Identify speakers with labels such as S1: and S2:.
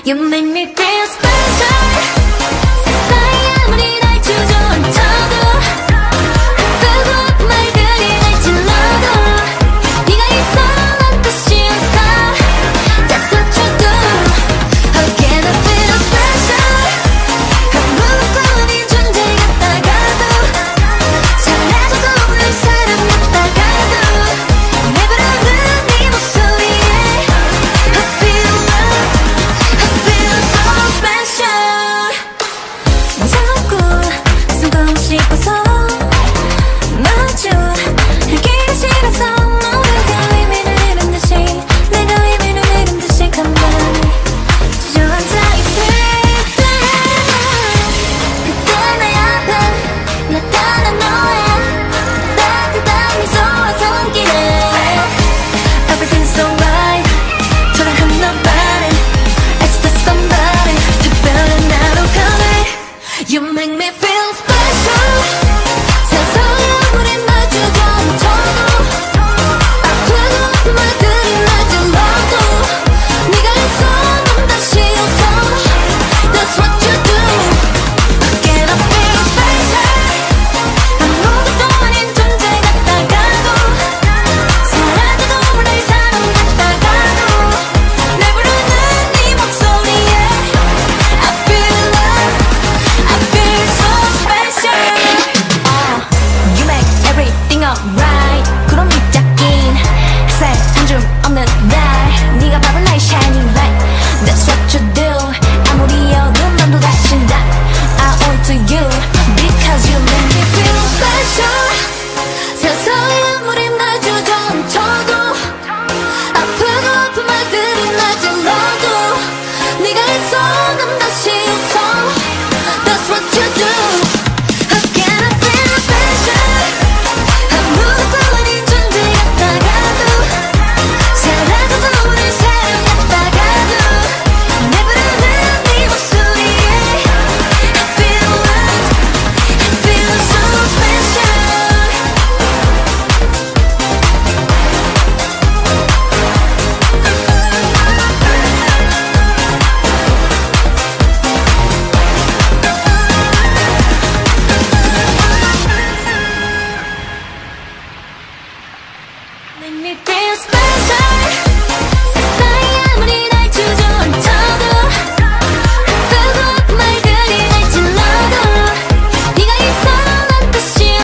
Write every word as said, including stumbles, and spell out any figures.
S1: You make me feel special. 세상이 아무리 날 주저앉혀도 아프고 말들이 날 찔러도 네가 있어 난 뜻이 없어. That's what you do. Again I feel special. 아무것도 아닌 존재 같다가도 잘해줘도 날 사랑했다가도 내 부르는 네 목소리에 I feel love. I feel so special. 자꾸 숨고 싶어서 마주 알기가 싫어서 모두가 의미를 잃은 듯이 내가 의미를 잃은 듯이 가만히 주저앉아 있을 때 그때 내 앞에 나타난 너의 따뜻한 미소와 손길에 Everything's alright. 초라한 nobody. It's just somebody. 특별한 나로 변해. You make me feel special. 세상에 아무리 날 주저앉혀도 아프고 아픈 말들이 날 찔러도 네가 있어 난 다시 웃어. That's what you do. Again I feel special. 아무것도 아닌 존재 같다가도 사라져도 날 사랑했다가도 내 부르는 네 목소리에 I feel love. I feel so special. Uh, you make everything alright. 구름 밑잡긴 햇살 한 줌 없는 날 네가 바로 나의 shining light. That's what you do. 아무리 어두운 밤도 다신다. I owe it to you because you make me feel special. 세상에 아무리 날 주저앉혀도 아프고 아픈 말들이 날 찔러도 네가 있어 난